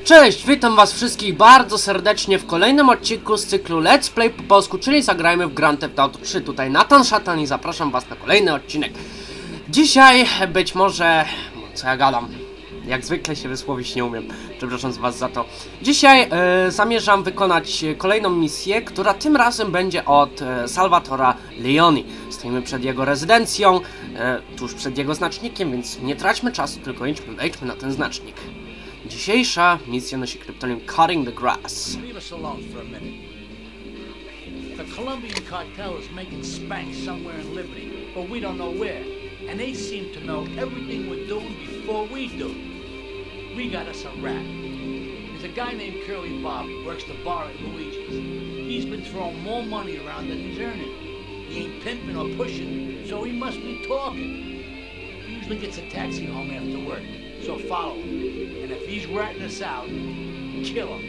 Cześć, witam was wszystkich bardzo serdecznie w kolejnym odcinku z cyklu Let's Play po polsku, czyli zagrajmy w Grand Theft Auto 3. Tutaj Nathan Szatan i zapraszam was na kolejny odcinek. Dzisiaj być może... co ja gadam? Jak zwykle się wysłowić nie umiem, przepraszam was za to. Dzisiaj zamierzam wykonać kolejną misję, która tym razem będzie od Salvatora Leoni. Stoimy przed jego rezydencją, tuż przed jego znacznikiem, więc nie traćmy czasu, tylko wejdźmy na ten znacznik. Dzisiejsza misja nosi kryptonim Cutting the Grass. Leave us alone for a minute. The Colombian cartel is making spank somewhere in Liberty, but we don't know where. And they seem to know everything we're doing before we do. We got us a rat. There's a guy named Curly Bob, works the bar at Luigi's. He's been throwing more money around than he's earning. He ain't pimping or pushing, so he must be talking. He usually gets a taxi home after work, so follow him. And if he's ratting us out, kill him.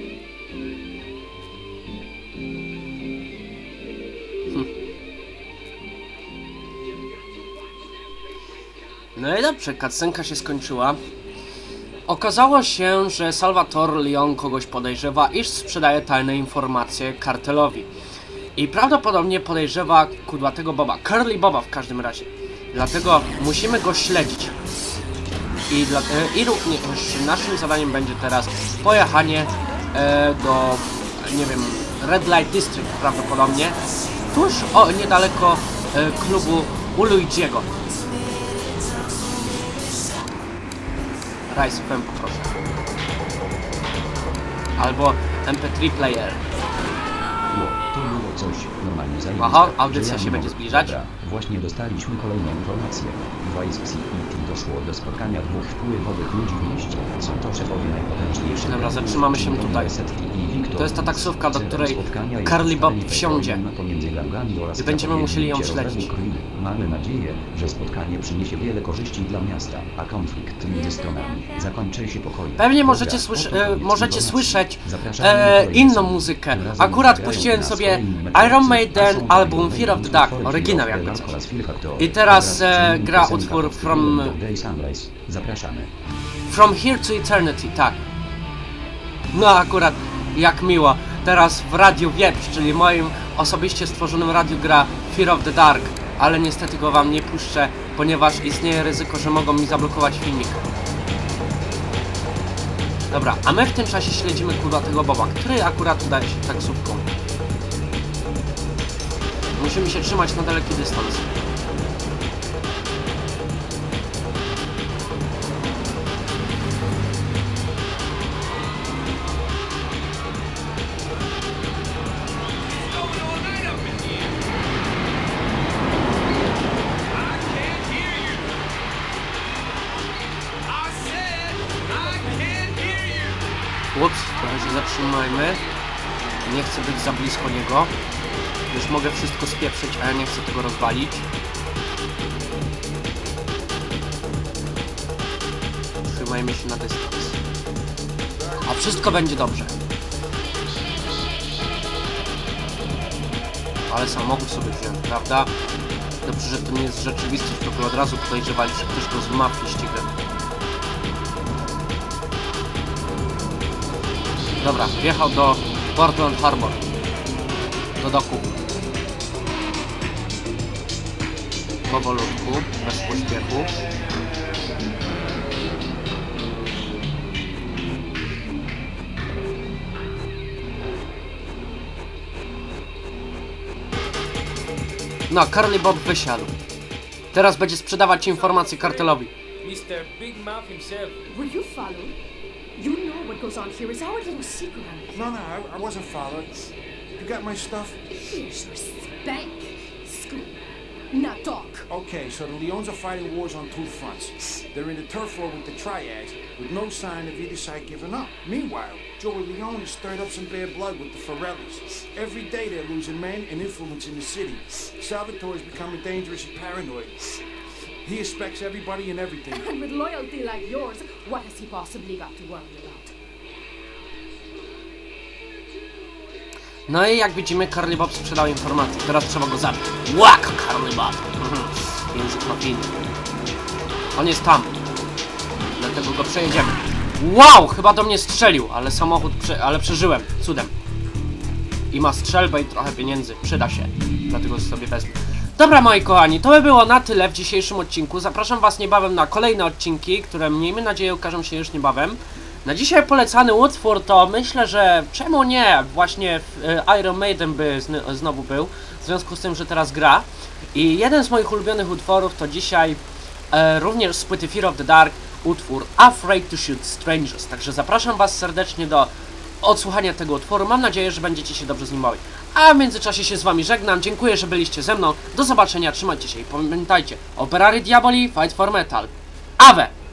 No i dobrze, cutscenka się skończyła. Okazało się, że Salvatore Leon kogoś podejrzewa, iż sprzedaje tajne informacje kartelowi. I prawdopodobnie podejrzewa kudłatego Boba, Curly Boba w każdym razie. Dlatego musimy go śledzić. I również naszym zadaniem będzie teraz pojechanie do, nie wiem, Red Light District prawdopodobnie, tuż niedaleko klubu u Luigiego. Rise FM poproszę. Albo MP3 player. To było coś normalnie zajebiste. Aha, audycja się będzie zbliżać. Dobra, właśnie dostaliśmy kolejną informację. W Vice City doszło do spotkania dwóch wpływowych ludzi w mieście. Są to szefowie najpotężniejszych... Dobra, zatrzymamy się tutaj. To jest ta taksówka, do której Curly Bob wsiądzie. I będziemy musieli ją śledzić. Mamy nadzieję, że spotkanie przyniesie wiele korzyści dla miasta, a konflikt między stronami zakończy się pokojem. Pewnie możecie słyszeć inną muzykę. Akurat puściłem sobie Iron Maiden album Fear of the Dark, oryginał jakby coś. I teraz gra utwór From Here to Eternity, tak. No akurat, jak miło. Teraz w Radiu Wieprz, czyli moim osobiście stworzonym radiu gra Fear of the Dark. Ale niestety go wam nie puszczę, ponieważ istnieje ryzyko, że mogą mi zablokować filmik. Dobra, a my w tym czasie śledzimy kudłatego Boba, który akurat udaje się taksówką. Musimy się trzymać na daleki dystans. Ups, trochę się zatrzymajmy. Nie chcę być za blisko niego. Już mogę wszystko spieprzyć, a ja nie chcę tego rozwalić. Trzymajmy się na dystans. A wszystko będzie dobrze. Ale samochód sobie wziąłem, prawda? Dobrze, że to nie jest rzeczywistość, bo by od razu podejrzewali, że ktoś go z mafii ściga. Dobra, wjechał do Portland Harbor. Do doku. Powolutku, bez pośpiechu. No, Curly Bob wysiadł. Teraz będzie sprzedawać informacje kartelowi. Mr. Big Mouth himself. Were you followed? You know what goes on here is our little secret. No, I wasn't followed. You got my stuff? Here's your spank. Scoop. Now talk. Okay, so the Leons are fighting wars on two fronts. They're in the turf war with the Triads, with no sign of either side giving up. Meanwhile, Joey Leone has stirred up some bad blood with the Forellis. Every day they're losing men and influence in the city. Salvatore's becoming dangerous and paranoid. He expects everybody and everything. And with loyalty like yours, what has he possibly got to worry about? No i jak widzimy, Curly Bob sprzedał informacje. Teraz trzeba go zabić. Łak, Curly Bob! Język mafijny. On jest tam. Dlatego go przejedziemy. Wow, chyba do mnie strzelił, ale samochód, ale przeżyłem, cudem. I ma strzelbę i trochę pieniędzy, przyda się, dlatego sobie wezmę. Dobra, moi kochani, to by było na tyle w dzisiejszym odcinku. Zapraszam was niebawem na kolejne odcinki, które miejmy nadzieję ukażą się już niebawem. Na dzisiaj polecany utwór to myślę, że czemu nie, właśnie Iron Maiden by znowu był, w związku z tym, że teraz gra. I jeden z moich ulubionych utworów to dzisiaj również z płyty Fear of the Dark utwór Afraid to Shoot Strangers. Także zapraszam was serdecznie do odsłuchania tego utworu. Mam nadzieję, że będziecie się dobrze z nim bawić. A w międzyczasie się z wami żegnam. Dziękuję, że byliście ze mną. Do zobaczenia, trzymajcie się i pamiętajcie, Operari Diaboli, Fight for Metal. Ave!